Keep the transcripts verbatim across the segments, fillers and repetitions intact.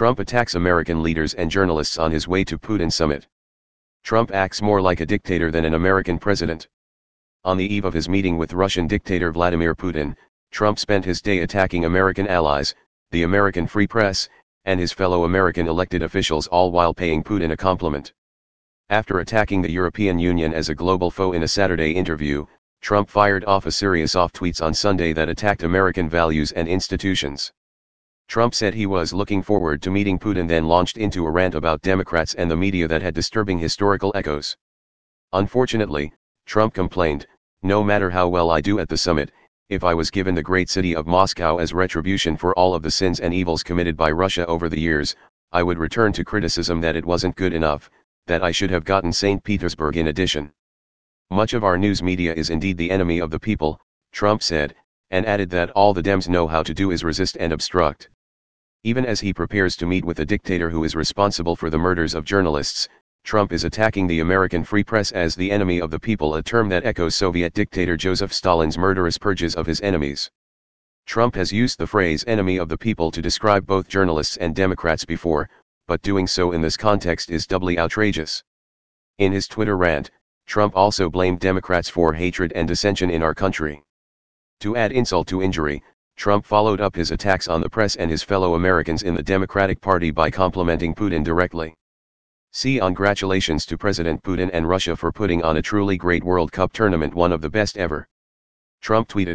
Trump attacks American leaders and journalists on his way to Putin summit. Trump acts more like a dictator than an American president. On the eve of his meeting with Russian dictator Vladimir Putin, Trump spent his day attacking American allies, the American free press, and his fellow American elected officials, all while paying Putin a compliment. After attacking the European Union as a global foe in a Saturday interview, Trump fired off a series of tweets on Sunday that attacked American values and institutions. Trump said he was looking forward to meeting Putin, then launched into a rant about Democrats and the media that had disturbing historical echoes. Unfortunately, Trump complained, "No matter how well I do at the summit, if I was given the great city of Moscow as retribution for all of the sins and evils committed by Russia over the years, I would return to criticism that it wasn't good enough, that I should have gotten Saint Petersburg in addition. Much of our news media is indeed the enemy of the people," Trump said, and added that all the Dems know how to do is resist and obstruct. Even as he prepares to meet with a dictator who is responsible for the murders of journalists, Trump is attacking the American free press as the enemy of the people, a term that echoes Soviet dictator Joseph Stalin's murderous purges of his enemies. Trump has used the phrase enemy of the people to describe both journalists and Democrats before, but doing so in this context is doubly outrageous. In his Twitter rant, Trump also blamed Democrats for hatred and dissension in our country. To add insult to injury, Trump followed up his attacks on the press and his fellow Americans in the Democratic Party by complimenting Putin directly. See congratulations to President Putin and Russia for putting on a truly great World Cup tournament, one of the best ever, Trump tweeted.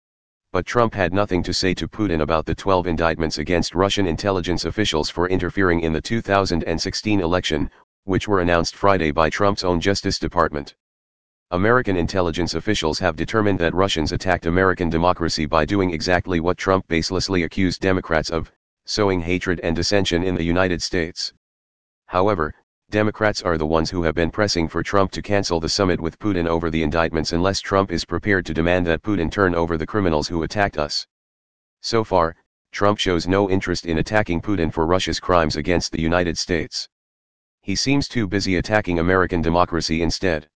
But Trump had nothing to say to Putin about the twelve indictments against Russian intelligence officials for interfering in the two thousand sixteen election, which were announced Friday by Trump's own Justice Department. American intelligence officials have determined that Russians attacked American democracy by doing exactly what Trump baselessly accused Democrats of, sowing hatred and dissension in the United States. However, Democrats are the ones who have been pressing for Trump to cancel the summit with Putin over the indictments unless Trump is prepared to demand that Putin turn over the criminals who attacked us. So far, Trump shows no interest in attacking Putin for Russia's crimes against the United States. He seems too busy attacking American democracy instead.